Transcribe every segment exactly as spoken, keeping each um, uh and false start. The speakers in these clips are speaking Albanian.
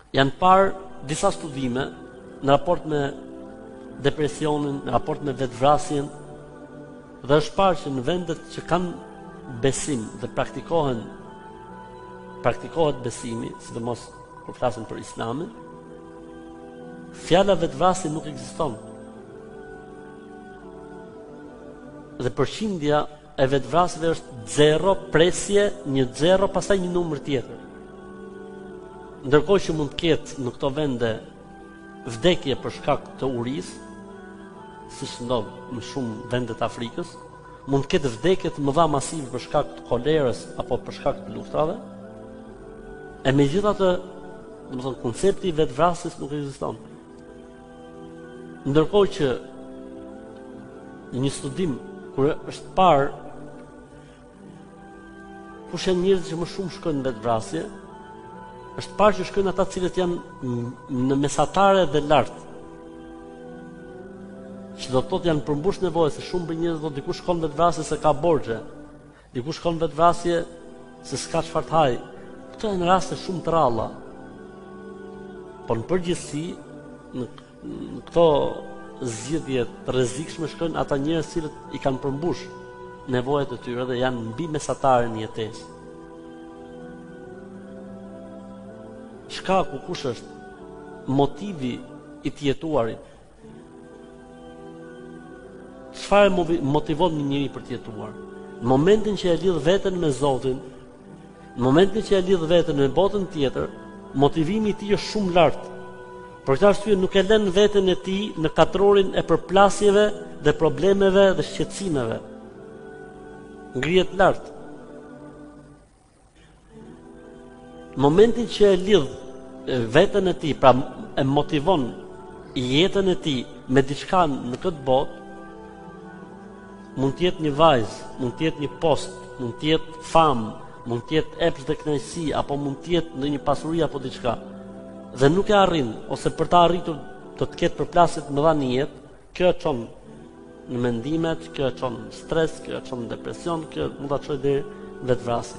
Janë parë disa studime në raport me depresionin, në raport me vetvrasjen, dhe është parë që në vendet që kanë besim dhe praktikohen praktikohet besimi, sidomos kur flasin për Islamin, fjala vetvrasje nuk ekziston. Dhe përqindja e vetvrasjeve është zero, presje, një zero, pastaj një numër tjetër. Ndërkohë që mund të ketë në këto vende vdekje për shkak të urisë, siç ndodh në shumë vende të Afrikës, mund të ketë vdekje të mëdha masive për shkak të kolerës apo për shkak të luftrave. E megjithatë, domethënë koncepti i vetvrasjes nuk ekziston. Ndërkohë që në një studim kur është parë kush janë njerëzit që më shumë shkojnë në vetvrasje, është parë që shkojnë ata cilët janë në mesatare dhe lart. Që do të thotë janë përmbush nevojë, se shumë për njerëz do të dikush shkon vetvrasje se ka borxhe, dikush shkon vetvrasje se s'ka çfarë të hajë. Këto janë raste shumë të rralla. Po në përgjithësi në, në këto zgjidhje të rrezikshme shkojnë ata njerëz cilët i kanë përmbush nevojat e tyre dhe janë mbi mesataren e jetesë. Shkaku kush është? Motivi i të jetuarit. Çfarë motivon një njeri për të jetuar? Në momentin që e lidh veten me Zotin, në momentin që e lidh veten me botën tjetër, motivimi i tij është shumë lart. Për këtë arsye nuk e lën veten e tij në katrorin e përplasjeve dhe problemeve dhe shqetësimeve. Ngrihet lart. Në momentin që e lidh veten e tij, pra e motivon jetën e tij me diçka në këtë botë, mund të jetë një vajzë, mund të jetë një post, mund të jetë famë, mund të jetë epsh dhe kënaqësi, apo mund të jetë ndonjë pasuri apo diçka. Dhe nuk e arrin, ose për ta arritur do të ketë përplasje të mëdha në jetë, kjo e çon në mendimet, kjo e çon në stres, kjo e çon në depresion, kjo mund ta çojë deri në vetvrasje.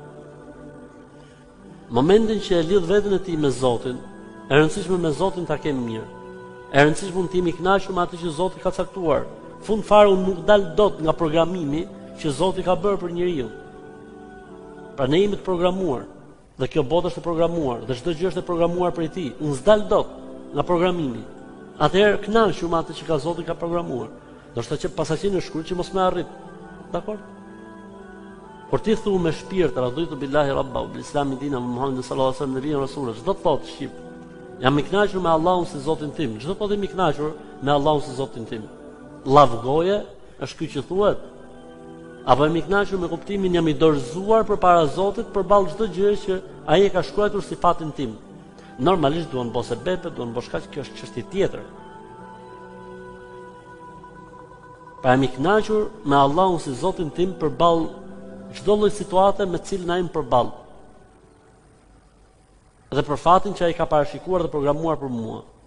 Momentin që e lidh veten e tij me Zotin, e rëndësishme me Zotin ta kemi mirë. E rëndësishme mund të jemi i kënaqur me atë që Zoti ka caktuar. Fund fare unë nuk dal dot nga programimi që Zoti ka bërë për njeriu. Pra ne jemi të programuar, dhe kjo botë është e programuar, dhe çdo gjë është e programuar për ti. Unë s'dal dot nga programimi. Atëherë kënaqur me atë që ka Zoti ka programuar. Do të thotë që pasaqen në shkurt që mos më arrit. Dakor? Por ti thu me shpirt, raditu billahi rabba, bil islami dina, Muhammed sallallahu alaihi wasallam nabiyyun rasul. Çdo të thotë shqip. Jam i kënaqur me Allahun si Zotin tim. Çdo po them i kënaqur me Allahun si Zotin tim. Lavgoje është ky që thuhet. Apo jam i kënaqur me kuptimin jam i dorëzuar përpara Zotit përballë çdo gjë që ai e ka shkruar sifatin tim. Normalisht duan bose bepe, duan bosh kaq, kjo është çështje tjetër. Pa jam i kënaqur me Allahun si Zotin tim përballë çdo lloj situate me cilën ai më përball. Dhe për fatin që ai ka parashikuar dhe programuar për mua.